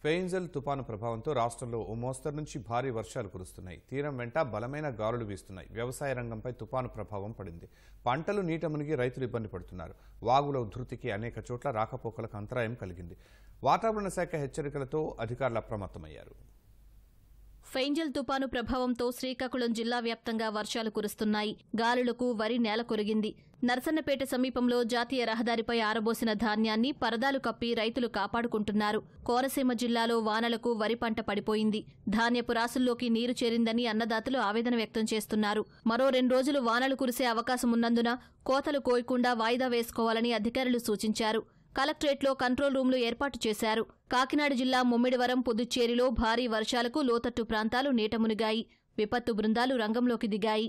ఫెయిన్జల్ తుపాను ప్రభావంతో రాష్ట్రంలో ఓ మోస్తరు నుంచి భారీ వర్షాలు కురుస్తున్నాయి. తీరం వెంట బలమైన గాలులు వీస్తున్నాయి. వ్యవసాయ రంగంపై తుపాను ప్రభావం పడింది. పంటలు నీట మునిగి రైతులు ఇబ్బంది పడుతున్నారు. వాగుల ఉధృతికి అనేక చోట్ల రాకపోకలకు అంతరాయం కలిగింది. వాతావరణ శాఖ హెచ్చరికలతో అధికారులు అప్రమత్తమయ్యారు. ఫెయిన్జల్ తుపాను ప్రభావంతో శ్రీకాకుళం జిల్లా వ్యాప్తంగా వర్షాలు కురుస్తున్నాయి. గాలులకు వరి నేల కొరిగింది. నర్సన్నపేట సమీపంలో జాతీయ రహదారిపై ఆరబోసిన ధాన్యాన్ని పరదాలు కప్పి రైతులు కాపాడుకుంటున్నారు. కోనసీమ జిల్లాలో వానలకు వరి పంట పడిపోయింది. ధాన్యపు రాసుల్లోకి నీరు చేరిందని అన్నదాతలు ఆవేదన వ్యక్తం చేస్తున్నారు. మరో 2 రోజులు వానలు కురిసే అవకాశం ఉన్నందున కోతలు కోయకుండా వాయిదా వేసుకోవాలని అధికారులు సూచించారు. కలెక్టరేట్లో కంట్రోల్ రూమ్లు ఏర్పాటు చేశారు. కాకినాడ జిల్లా ముమ్మిడివరం, పుదుచ్చేరిలో భారీ వర్షాలకు లోతట్టు ప్రాంతాలు నీట మునిగాయి. విపత్తు బృందాలు రంగంలోకి దిగాయి.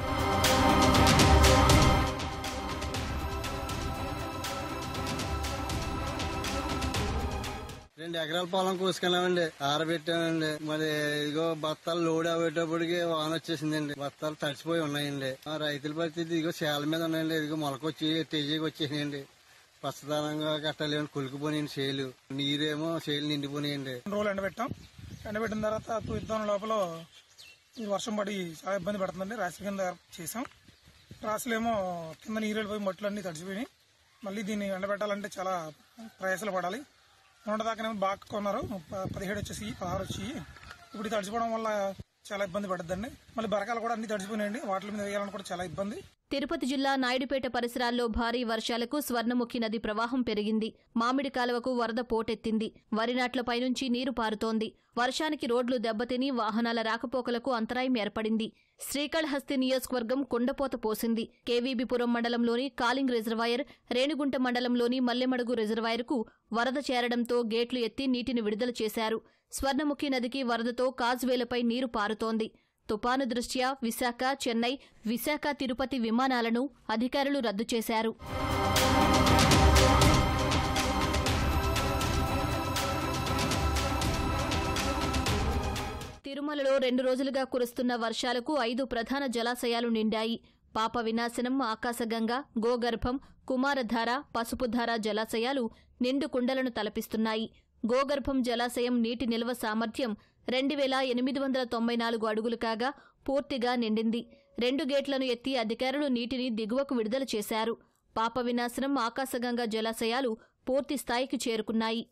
2 ఎకరాల పొలం కోసుకెళ్ళామండి, ఆరబెట్టామండి. మరి ఇదిగో బత్తాలు లోడ్ అవ్వేటప్పటికి వాన వచ్చేసిందండి. బత్తాలు తడిచిపోయి ఉన్నాయండి. రైతుల పరిస్థితి ఇదిగో చేల మీద ఉన్నాయండి. ఇదిగో మొలకొచ్చి తేజీకి వచ్చేసినాయండి. పచ్చదనంగా కట్టాలి కొలికిపోయినాయండి చేలు. నీరేమో చేలు నిండిపోయినాయండి. 2 రోజులు ఎండబెట్టిన తర్వాత తుద్దాం లోపల వర్షం పడి చాలా ఇబ్బంది పడుతుందండి. రాశి కింద చేసాం. రాశులేమో కింద నీరు వెళ్ళిపోయి మట్లు అన్ని తడిచిపోయినాయి. మళ్ళీ దీన్ని ఎండబెట్టాలంటే చాలా ప్రయాసాలు పడాలి. ఉండదాకానేమో బాగా కొన్నారు, 17 వచ్చేసి 16 వచ్చి ఇప్పుడు తడిచిపోవడం వల్ల చాలా ఇబ్బంది పడుతుందండి. మళ్ళీ బరకాలు కూడా అన్ని తడిచిపోయినాయండి. వాటి మీద వేయాలని కూడా చాలా ఇబ్బంది. తిరుపతి జిల్లా నాయుడుపేట పరిసరాల్లో భారీ వర్షాలకు స్వర్ణముఖి నది ప్రవాహం పెరిగింది. మామిడి కాలువకు వరద పోటెత్తింది. వరి నాట్లపై నుంచి నీరు పారుతోంది. వర్షానికి రోడ్లు దెబ్బతిని వాహనాల రాకపోకలకు అంతరాయం ఏర్పడింది. శ్రీకాళహస్తి నియోజకవర్గం కుండపోత పోసింది. కేవీబీపురం మండలంలోని కాలింగ్ రిజర్వాయర్, రేణిగుంట మండలంలోని మల్లెమడుగు రిజర్వాయర్కు వరద చేరడంతో గేట్లు ఎత్తి నీటిని విడుదల చేశారు. స్వర్ణముఖి నదికి వరదతో కాజ్వేలపై నీరు పారుతోంది. తుపాను దృష్ట్యా విశాఖ, చెన్నై, విశాఖ, తిరుపతి విమానాలను అధికారులు రద్దు చేశారు. తిరుమలలో 2 రోజులుగా కురుస్తున్న వర్షాలకు 5 ప్రధాన జలాశయాలు నిండాయి. పాప వినాశనం, ఆకాశగంగ, గోగర్భం, కుమారధార, పసుపుధార జలాశయాలు నిండు కుండలను తలపిస్తున్నాయి. గోగర్భం జలాశయం నీటి నిల్వ సామర్థ్యం 2894 అడుగులు కాగా పూర్తిగా నిండింది. 2 గేట్లను ఎత్తి అధికారులు నీటిని దిగువకు విడుదల చేశారు. పాప వినాశనం, ఆకాశగంగ జలాశయాలు పూర్తి స్థాయికి చేరుకున్నాయి.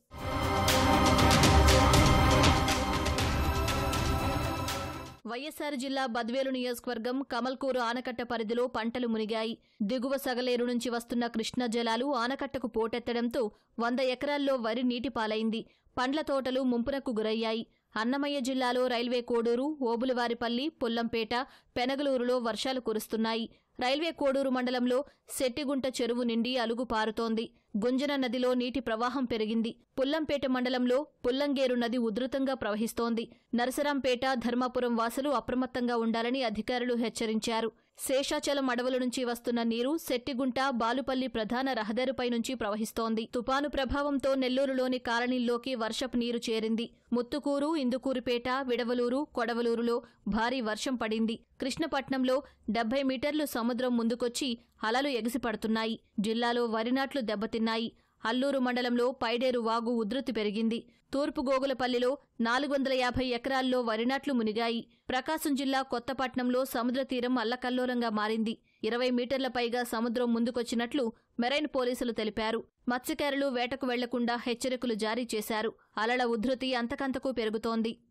వైఎస్సార్ జిల్లా బద్వేలు నియోజకవర్గం కమల్కూరు ఆనకట్ట పరిధిలో పంటలు మునిగాయి. దిగువ సగలేరు నుంచి వస్తున్న కృష్ణా జలాలు ఆనకట్టకు పోటెత్తడంతో 100 ఎకరాల్లో వరి నీటిపాలైంది. పండ్ల తోటలు ముంపునకు గురయ్యాయి. అన్నమయ్య జిల్లాలో రైల్వే కోడూరు, ఓబులవారిపల్లి, పుల్లంపేట, పెనగలూరులో వర్షాలు కురుస్తున్నాయి. రైల్వే కోడూరు మండలంలో శెట్టిగుంట చెరువు నిండి అలుగు పారుతోంది. గుంజన నదిలో నీటి ప్రవాహం పెరిగింది. పుల్లంపేట మండలంలో పుల్లంగేరు నది ఉధృతంగా ప్రవహిస్తోంది. నరసరాంపేట, ధర్మాపురం వాసులు అప్రమత్తంగా ఉండాలని అధికారులు హెచ్చరించారు. శేషాచలం అడవుల నుంచి వస్తున్న నీరు శెట్టిగుంట, బాలుపల్లి ప్రధాన రహదారిపై నుంచి ప్రవహిస్తోంది. తుపాను ప్రభావంతో నెల్లూరులోని కాలనీల్లోకి వర్షపు నీరు చేరింది. ముత్తుకూరు, ఇందుకూరుపేట, విడవలూరు, కొడవలూరులో భారీ వర్షం పడింది. కృష్ణపట్నంలో 70 మీటర్లు సముద్రం ముందుకొచ్చి అలలు ఎగిసిపడుతున్నాయి. జిల్లాలో వరినాట్లు దెబ్బతిన్నాయి. అల్లూరు మండలంలో పైడేరు వాగు ఉధృతి పెరిగింది. తూర్పు గోగులపల్లిలో 450 ఎకరాల్లో వరినాట్లు మునిగాయి. ప్రకాశం జిల్లా కొత్తపట్నంలో సముద్ర తీరం అల్లకల్లోలంగా మారింది. 20 మీటర్ల పైగా సముద్రం ముందుకొచ్చినట్లు మెరైన్ పోలీసులు తెలిపారు. మత్స్యకారులు వేటకు వెళ్లకుండా హెచ్చరికలు జారీ చేశారు. అలల ఉధృతి అంతకంతకు పెరుగుతోంది.